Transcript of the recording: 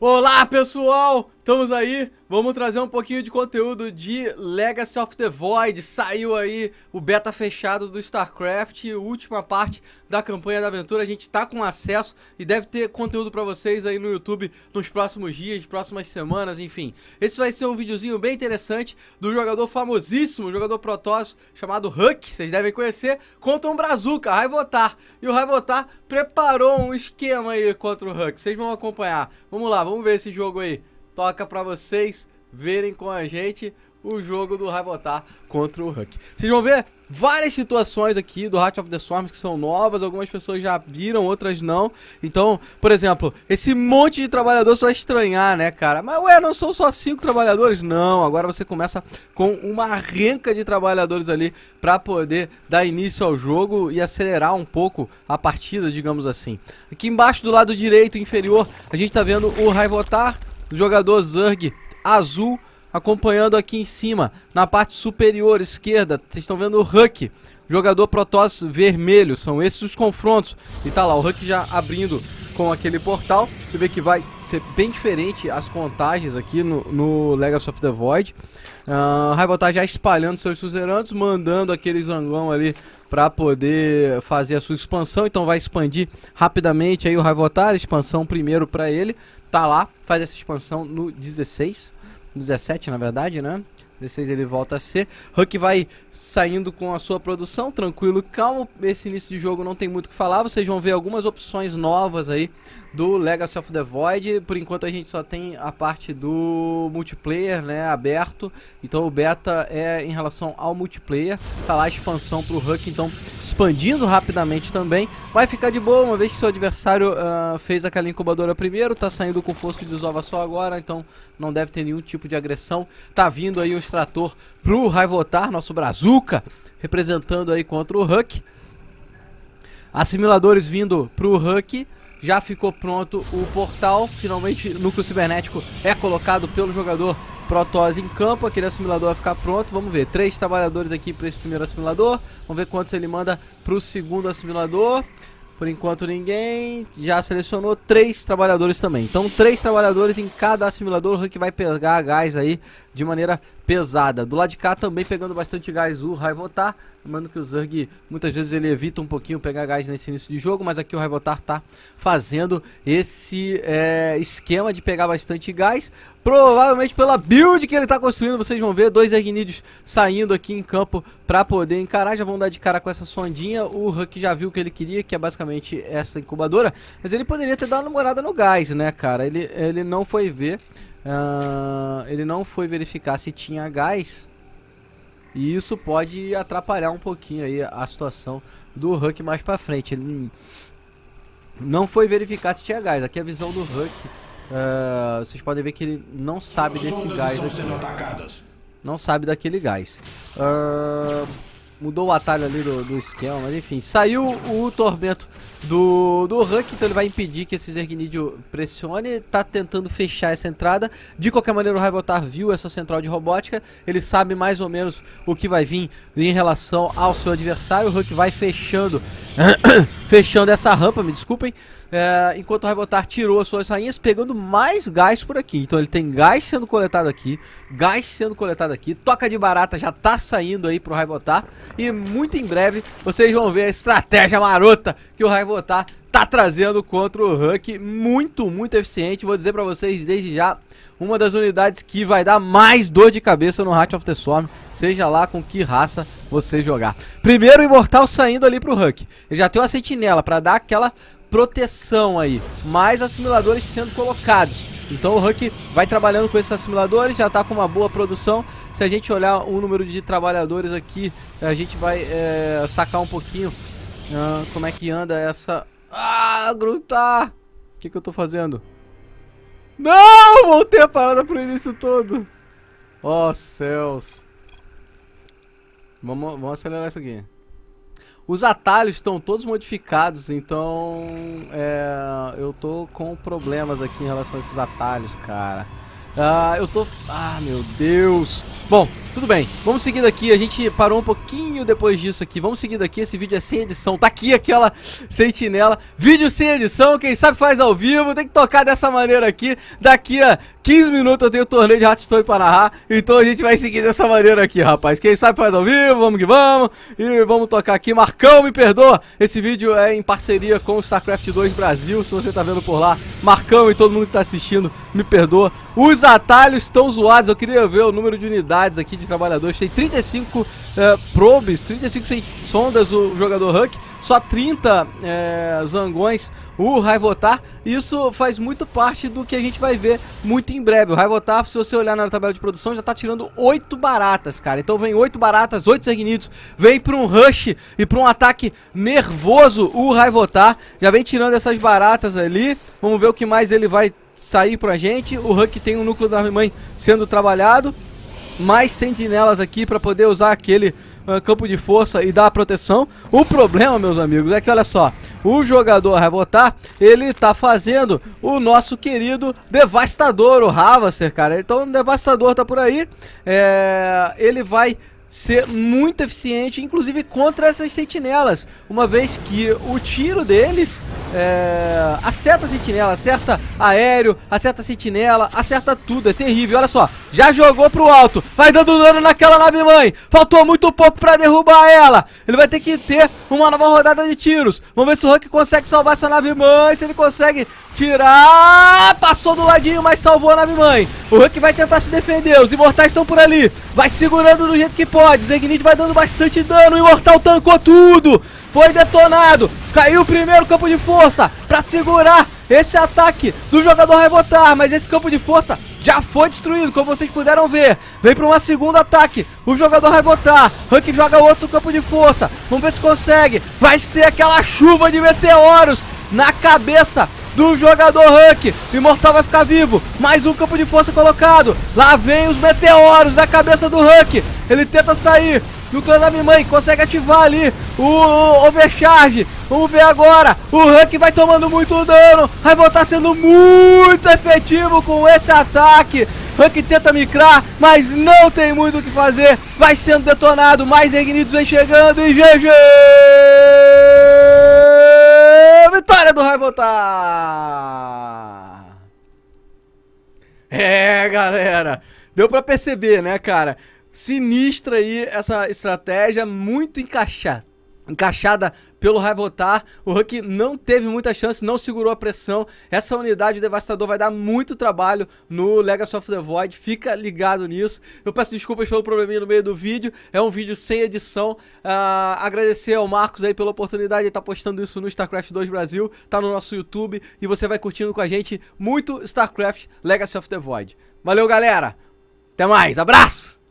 Olá pessoal, estamos aí, vamos trazer um pouquinho de conteúdo de Legacy of the Void. Saiu aí o beta fechado do StarCraft, última parte da campanha da aventura. A gente tá com acesso e deve ter conteúdo pra vocês aí no YouTube nos próximos dias, próximas semanas, enfim. Esse vai ser um videozinho bem interessante do jogador famosíssimo, jogador Protoss, chamado Huck, vocês devem conhecer, contra um Brazuca, Raivotar. E o Raivotar preparou um esquema aí contra o Huck, vocês vão acompanhar. Vamos lá, vamos ver esse jogo aí. Toca pra vocês verem com a gente o jogo do Raivotar contra o Huck. Vocês vão ver várias situações aqui do Heart of the Swarm que são novas, algumas pessoas já viram, outras não. Então, por exemplo, esse monte de trabalhador só vai estranhar, né, cara? Mas ué, não são só 5 trabalhadores? Não, agora você começa com uma renca de trabalhadores ali pra poder dar início ao jogo e acelerar um pouco a partida, digamos assim. Aqui embaixo do lado direito inferior, a gente tá vendo o Raivotar, o jogador Zerg azul, acompanhando aqui em cima, na parte superior esquerda, vocês estão vendo o Huck, jogador Protoss vermelho, são esses os confrontos. E tá lá, o Huck já abrindo com aquele portal, você vê que vai ser bem diferente as contagens aqui no Legacy of the Void. Raivotar já espalhando seus suzeranos, mandando aquele zangão ali para poder fazer a sua expansão, então vai expandir rapidamente aí o Raivotar, expansão primeiro para ele, tá lá, faz essa expansão no 16. 17 na verdade, né? 16 ele volta a ser. Huck vai saindo com a sua produção, tranquilo, calmo. Esse início de jogo não tem muito o que falar. Vocês vão ver algumas opções novas aí do Legacy of the Void. Por enquanto a gente só tem a parte do multiplayer, né, aberto. Então o beta é em relação ao multiplayer. Tá lá a expansão pro Huck, então expandindo rapidamente também. Vai ficar de boa, uma vez que seu adversário fez aquela incubadora primeiro, tá saindo com força de desova só agora, então não deve ter nenhum tipo de agressão. Tá vindo aí o extrator pro Raivotar, nosso Brazuca, representando aí contra o Huck. Assimiladores vindo pro Huck. Já ficou pronto o portal, finalmente o núcleo cibernético é colocado pelo jogador Protoss em campo, aquele assimilador vai ficar pronto. Vamos ver, 3 trabalhadores aqui para esse primeiro assimilador, vamos ver quantos ele manda para o segundo assimilador. Por enquanto ninguém, já selecionou 3 trabalhadores também. Então 3 trabalhadores em cada assimilador, o Huck vai pegar gás aí de maneira pesada. Do lado de cá também pegando bastante gás o Raivotar. Lembrando que o Zerg muitas vezes ele evita um pouquinho pegar gás nesse início de jogo, mas aqui o Raivotar tá fazendo esse esquema de pegar bastante gás. Provavelmente pela build que ele tá construindo, vocês vão ver 2 Ergnídeos saindo aqui em campo pra poder encarar. Já vão dar de cara com essa sondinha. O Huck já viu o que ele queria, que é basicamente essa incubadora. Mas ele poderia ter dado uma olhada no gás, né, cara? Ele não foi ver. Ele não foi verificar se tinha gás. E isso pode atrapalhar um pouquinho aí a situação do Huck mais pra frente. Ele não foi verificar se tinha gás. Aqui é a visão do Huck. Vocês podem ver que ele não sabe desse gás aqui. Não sabe daquele gás. Mudou o atalho ali do esquema, mas enfim. Saiu o tormento do Huck, então ele vai impedir que esse Ergnídeo pressione. Tá tentando fechar essa entrada. De qualquer maneira o Raivotar viu essa central de robótica. Ele sabe mais ou menos o que vai vir em relação ao seu adversário. O Huck vai fechando fechando essa rampa, me desculpem. Enquanto o Raivotar tirou as suas rainhas, pegando mais gás por aqui. Então ele tem gás sendo coletado aqui, gás sendo coletado aqui. Toca de barata já tá saindo aí pro Raivotar. E muito em breve vocês vão ver a estratégia marota que o Raivotar tá trazendo contra o Huck. Muito, muito eficiente. Vou dizer pra vocês desde já, uma das unidades que vai dar mais dor de cabeça no Heart of the Swarm, seja lá com que raça você jogar. Primeiro o Imortal saindo ali pro Huck. Ele já tem uma sentinela pra dar aquela proteção aí, mais assimiladores sendo colocados. Então o Huck vai trabalhando com esses assimiladores, já está com uma boa produção. Se a gente olhar o número de trabalhadores aqui, a gente vai sacar um pouquinho como é que anda essa... Gruntar! O que eu tô fazendo? Não! Voltei a parada pro início todo. Ó céus. Vamos acelerar isso aqui. Os atalhos estão todos modificados, então eu tô com problemas aqui em relação a esses atalhos, cara. Eu tô... meu Deus! Bom, Tudo bem, vamos seguindo aqui, a gente parou um pouquinho depois disso aqui, vamos seguindo aqui, esse vídeo é sem edição, tá aqui aquela sentinela, vídeo sem edição, quem sabe faz ao vivo, tem que tocar dessa maneira aqui, daqui a 15 minutos eu tenho o torneio de Hearthstone para narrar, então a gente vai seguir dessa maneira aqui, rapaz, quem sabe faz ao vivo, vamos que vamos, e vamos tocar aqui. Marcão, me perdoa, esse vídeo é em parceria com o StarCraft 2 Brasil, se você tá vendo por lá, Marcão e todo mundo que tá assistindo, me perdoa. Os atalhos estão zoados, eu queria ver o número de unidades aqui de trabalhadores, tem 35 probes, 35 sondas o jogador Huck, só 30 zangões o Raivotar. Isso faz muito parte do que a gente vai ver muito em breve. O Raivotar, se você olhar na tabela de produção, já tá tirando 8 baratas, cara. Então vem 8 baratas, 8 Zergnitos, vem pra um rush e pra um ataque nervoso o Raivotar, já vem tirando essas baratas ali. Vamos ver o que mais ele vai sair pra gente. O Huck tem um núcleo da mãe sendo trabalhado, mais sentinelas aqui pra poder usar aquele campo de força e dar a proteção. O problema, meus amigos, é que olha só, o jogador Raivotar, ele tá fazendo o nosso querido Devastador, o Havaster, cara. Então o Devastador tá por aí, ele vai ser muito eficiente, inclusive contra essas sentinelas, uma vez que o tiro deles acerta a sentinela, acerta aéreo, acerta a sentinela, acerta tudo, é terrível. Olha só, já jogou pro alto, vai dando dano naquela nave mãe, faltou muito pouco pra derrubar ela, ele vai ter que ter uma nova rodada de tiros. Vamos ver se o Huck consegue salvar essa nave mãe, se ele consegue tirar, passou do ladinho, mas salvou a nave mãe. O Huck vai tentar se defender, os imortais estão por ali, vai segurando do jeito que pode, Zergnid vai dando bastante dano, o imortal tancou tudo, foi detonado, caiu o primeiro campo de força pra segurar esse ataque do jogador Raivotar, mas esse campo de força já foi destruído, como vocês puderam ver. Vem para um segundo ataque o jogador Raivotar, Huck joga outro campo de força, vamos ver se consegue, vai ser aquela chuva de meteoros na cabeça do jogador Huck. O imortal vai ficar vivo, mais um campo de força colocado, lá vem os meteoros na cabeça do Huck, ele tenta sair, e o clã da mãe consegue ativar ali o overcharge. Vamos ver agora, o Huck vai tomando muito dano, Raivotar sendo muito efetivo com esse ataque. Huck tenta micrar, mas não tem muito o que fazer, vai sendo detonado, mais Zergnidos vem chegando e GG! Vitória do Raivotar! Galera, deu pra perceber, né, cara? Sinistra aí essa estratégia, muito encaixada pelo Raivotar. O Huck não teve muita chance, não segurou a pressão. Essa unidade Devastador vai dar muito trabalho no Legacy of the Void, fica ligado nisso. Eu peço desculpas pelo probleminha no meio do vídeo, é um vídeo sem edição. Agradecer ao Marcos aí pela oportunidade de estar postando isso no StarCraft 2 Brasil, tá no nosso YouTube, e você vai curtindo com a gente muito StarCraft Legacy of the Void. Valeu, galera, até mais, abraço!